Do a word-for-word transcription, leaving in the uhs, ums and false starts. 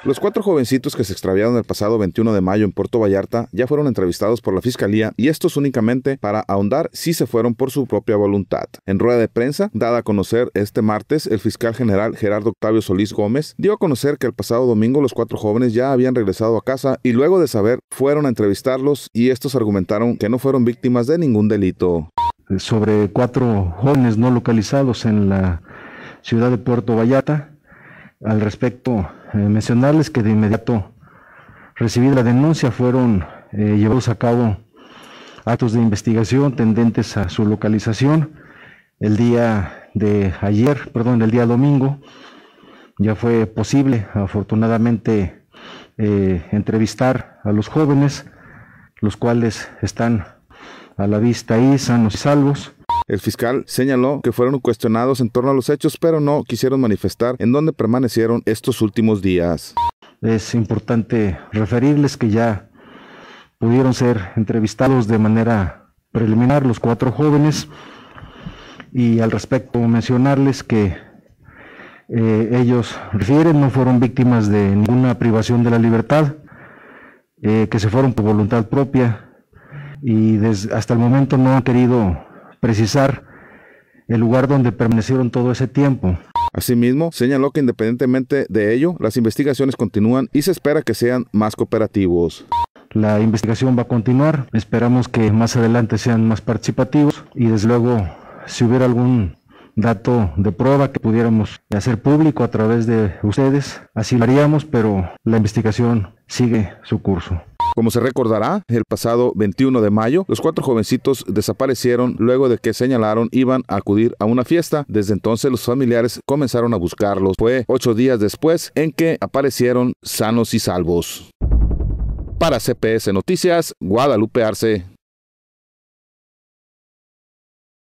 Los cuatro jovencitos que se extraviaron el pasado veintiuno de mayo en Puerto Vallarta ya fueron entrevistados por la Fiscalía y estos únicamente para ahondar si se fueron por su propia voluntad. En rueda de prensa, dada a conocer este martes, el fiscal general Gerardo Octavio Solís Gómez dio a conocer que el pasado domingo los cuatro jóvenes ya habían regresado a casa y luego de saber fueron a entrevistarlos y estos argumentaron que no fueron víctimas de ningún delito. Sobre cuatro jóvenes no localizados en la ciudad de Puerto Vallarta. Al respecto, eh, mencionarles que de inmediato recibida la denuncia fueron eh, llevados a cabo actos de investigación tendentes a su localización. El día de ayer, perdón, el día domingo, ya fue posible, afortunadamente, eh, entrevistar a los jóvenes, los cuales están a la vista ahí, sanos y salvos. El fiscal señaló que fueron cuestionados en torno a los hechos, pero no quisieron manifestar en dónde permanecieron estos últimos días. Es importante referirles que ya pudieron ser entrevistados de manera preliminar los cuatro jóvenes y al respecto mencionarles que eh, ellos refieren no fueron víctimas de ninguna privación de la libertad, eh, que se fueron por voluntad propia y desde, hasta el momento no han querido precisar el lugar donde permanecieron todo ese tiempo. Asimismo, señaló que independientemente de ello, las investigaciones continúan y se espera que sean más cooperativos. La investigación va a continuar, esperamos que más adelante sean más participativos y desde luego si hubiera algún dato de prueba que pudiéramos hacer público a través de ustedes, así lo haríamos, pero la investigación sigue su curso. Como se recordará, el pasado veintiuno de mayo, los cuatro jovencitos desaparecieron luego de que señalaron iban a acudir a una fiesta. Desde entonces los familiares comenzaron a buscarlos. Fue ocho días después en que aparecieron sanos y salvos. Para C P S Noticias, Guadalupe Arce.